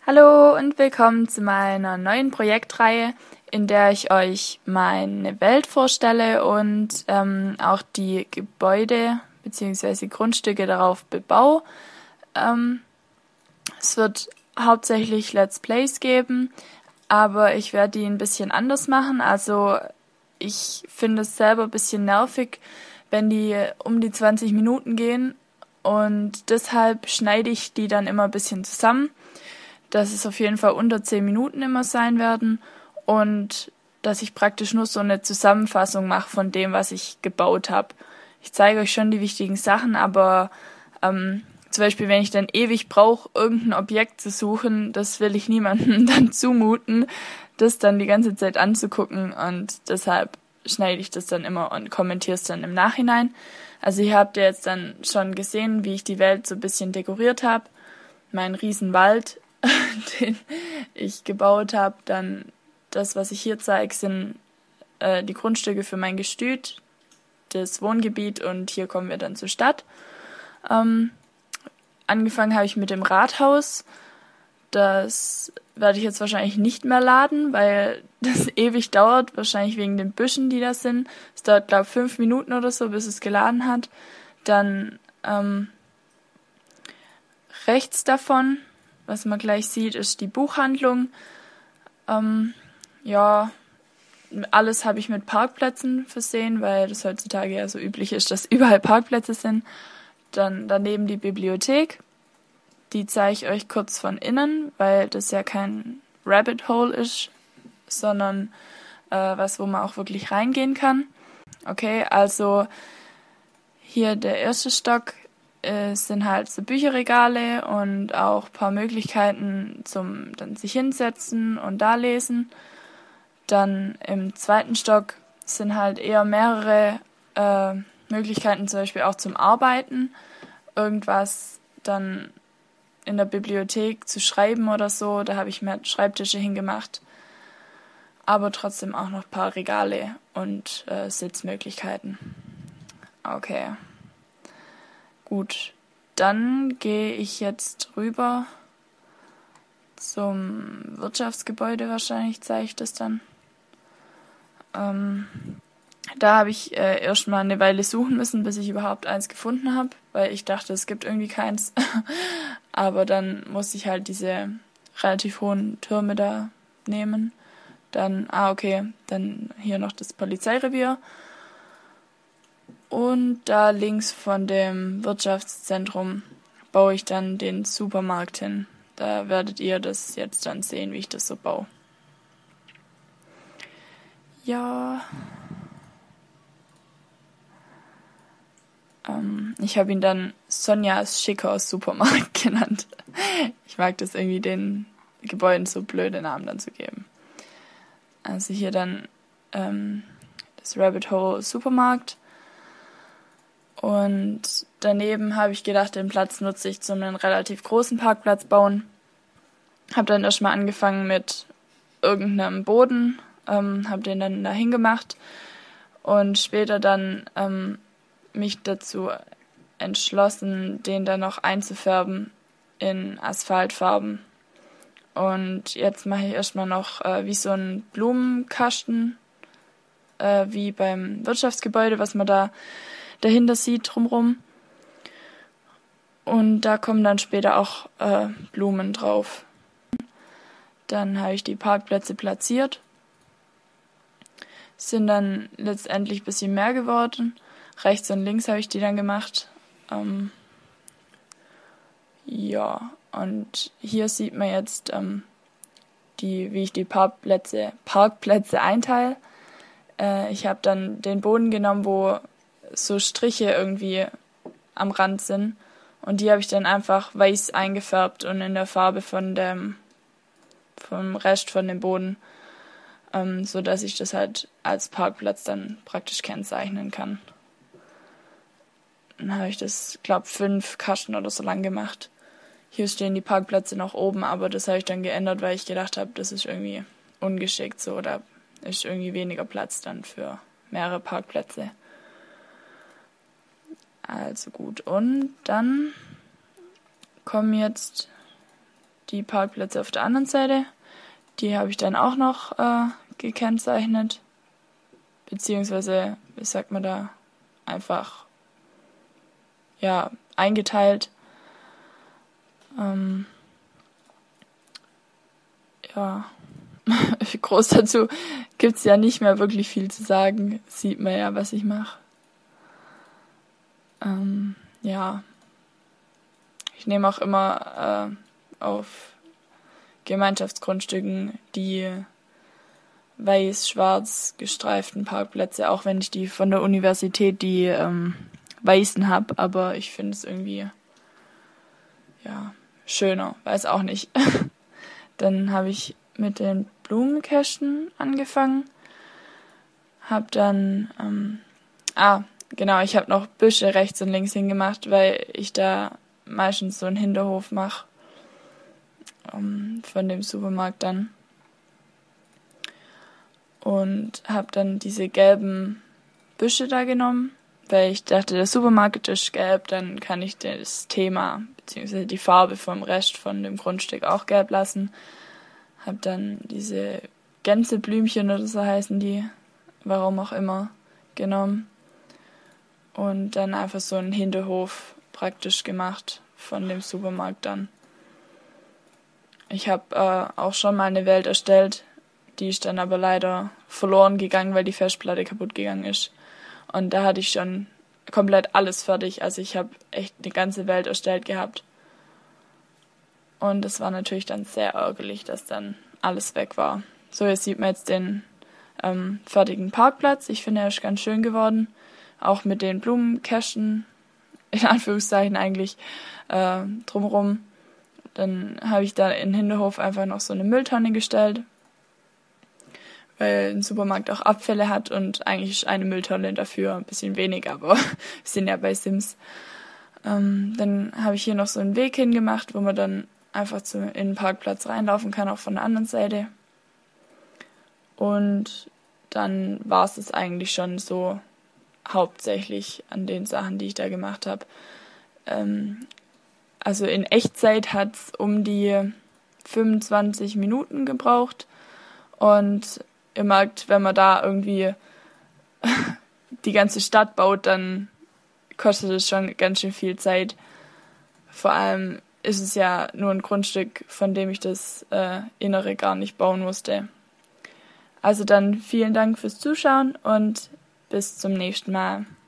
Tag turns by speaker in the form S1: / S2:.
S1: Hallo und willkommen zu meiner neuen Projektreihe, in der ich euch meine Welt vorstelle und auch die Gebäude bzw. Grundstücke darauf bebaue. Es wird hauptsächlich Let's Plays geben, aber ich werde die ein bisschen anders machen. Also ich finde es selber ein bisschen nervig, wenn die um die 20 Minuten gehen, und deshalb schneide ich die dann immer ein bisschen zusammen, dass es auf jeden Fall unter 10 Minuten immer sein werden und dass ich praktisch nur so eine Zusammenfassung mache von dem, was ich gebaut habe. Ich zeige euch schon die wichtigen Sachen, aber zum Beispiel, wenn ich dann ewig brauche, irgendein Objekt zu suchen, das will ich niemandem dann zumuten, das dann die ganze Zeit anzugucken, und deshalb schneide ich das dann immer und kommentiere es dann im Nachhinein. Also ihr habt ja jetzt dann schon gesehen, wie ich die Welt so ein bisschen dekoriert habe. Mein Riesenwald, den ich gebaut habe. Dann das, was ich hier zeige, sind die Grundstücke für mein Gestüt, das Wohngebiet, und hier kommen wir dann zur Stadt. Angefangen habe ich mit dem Rathaus. Das werde ich jetzt wahrscheinlich nicht mehr laden, weil das ewig dauert, wahrscheinlich wegen den Büschen, die da sind. Es dauert, glaube ich, 5 Minuten oder so, bis es geladen hat. Dann rechts davon, was man gleich sieht, ist die Buchhandlung. Ja, alles habe ich mit Parkplätzen versehen, weil das heutzutage ja so üblich ist, dass überall Parkplätze sind. Dann daneben die Bibliothek. Die zeige ich euch kurz von innen, weil das ja kein Rabbit Hole ist, sondern was, wo man auch wirklich reingehen kann. Okay, also hier der erste Stock sind halt so Bücherregale und auch ein paar Möglichkeiten zum dann sich hinsetzen und da lesen. Dann im zweiten Stock sind halt eher mehrere Möglichkeiten, zum Beispiel auch zum Arbeiten. Irgendwas dann in der Bibliothek zu schreiben oder so. Da habe ich mir Schreibtische hingemacht. Aber trotzdem auch noch ein paar Regale und Sitzmöglichkeiten. Okay. Gut. Dann gehe ich jetzt rüber zum Wirtschaftsgebäude, wahrscheinlich zeige ich das dann. Da habe ich erstmal eine Weile suchen müssen, bis ich überhaupt eins gefunden habe, weil ich dachte, es gibt irgendwie keins. Aber dann musste ich halt diese relativ hohen Türme da nehmen. Dann, okay, dann hier noch das Polizeirevier. Und da links von dem Wirtschaftszentrum baue ich dann den Supermarkt hin. Da werdet ihr das jetzt dann sehen, wie ich das so baue. Ja. Ich habe ihn dann Sonjas schicker Supermarkt genannt. Ich mag das irgendwie, den Gebäuden so blöde Namen dann zu geben. Also hier dann das Rabbit Hole Supermarkt. Und daneben habe ich gedacht, den Platz nutze ich zum einen relativ großen Parkplatz bauen. Habe dann erstmal angefangen mit irgendeinem Boden, habe den dann dahin gemacht und später dann mich dazu entschlossen, den dann noch einzufärben in Asphaltfarben. Und jetzt mache ich erstmal noch wie so einen Blumenkasten, wie beim Wirtschaftsgebäude, was man da dahinter sieht drumherum. Und da kommen dann später auch Blumen drauf. Dann habe ich die Parkplätze platziert. Sind dann letztendlich ein bisschen mehr geworden. Rechts und links habe ich die dann gemacht. Ja, und hier sieht man jetzt, wie ich die Parkplätze einteile. Ich habe dann den Boden genommen, wo so Striche irgendwie am Rand sind. Und die habe ich dann einfach weiß eingefärbt und in der Farbe vom Rest von dem Boden, so dass ich das halt als Parkplatz dann praktisch kennzeichnen kann. Dann habe ich das, glaube 5 Kasten oder so lang gemacht. Hier stehen die Parkplätze noch oben, aber das habe ich dann geändert, weil ich gedacht habe, das ist irgendwie ungeschickt so, da ist irgendwie weniger Platz dann für mehrere Parkplätze. Also gut, und dann kommen jetzt die Parkplätze auf der anderen Seite. Die habe ich dann auch noch gekennzeichnet. Beziehungsweise, wie sagt man da, einfach eingeteilt. Groß dazu gibt's ja nicht mehr wirklich viel zu sagen. Sieht man ja, was ich mache. Ich nehme auch immer auf Gemeinschaftsgrundstücken die weiß-schwarz gestreiften Parkplätze, auch wenn ich die von der Universität die weißen habe, aber ich finde es irgendwie schöner, weiß auch nicht. Dann habe ich mit den Blumenkästen angefangen, habe dann ich habe noch Büsche rechts und links hingemacht, weil ich da meistens so einen Hinterhof mache von dem Supermarkt dann. Und habe dann diese gelben Büsche da genommen, weil ich dachte, der Supermarkt ist gelb, dann kann ich das Thema bzw. die Farbe vom Rest von dem Grundstück auch gelb lassen. Habe dann diese Gänseblümchen oder so heißen die, warum auch immer, genommen. Und dann einfach so einen Hinterhof praktisch gemacht von dem Supermarkt dann. Ich habe auch schon mal eine Welt erstellt, die ist dann aber leider verloren gegangen, weil die Festplatte kaputt gegangen ist. Und da hatte ich schon komplett alles fertig. Also ich habe echt eine ganze Welt erstellt gehabt. Und es war natürlich dann sehr ärgerlich, dass dann alles weg war. So, jetzt sieht man jetzt den fertigen Parkplatz. Ich finde, er ist ganz schön geworden. Auch mit den Blumenkästen, in Anführungszeichen eigentlich, drumherum. Dann habe ich da in den Hinterhof einfach noch so eine Mülltonne gestellt, weil ein Supermarkt auch Abfälle hat und eigentlich ist eine Mülltonne dafür ein bisschen wenig, aber wir sind ja bei Sims. Dann habe ich hier noch so einen Weg hingemacht, wo man dann einfach in den Parkplatz reinlaufen kann, auch von der anderen Seite. Und dann war es eigentlich schon so hauptsächlich an den Sachen, die ich da gemacht habe. Also in Echtzeit hat es um die 25 Minuten gebraucht. Und ihr merkt, wenn man da irgendwie die ganze Stadt baut, dann kostet es schon ganz schön viel Zeit. Vor allem ist es ja nur ein Grundstück, von dem ich das Innere gar nicht bauen musste. Also dann vielen Dank fürs Zuschauen und bis zum nächsten Mal.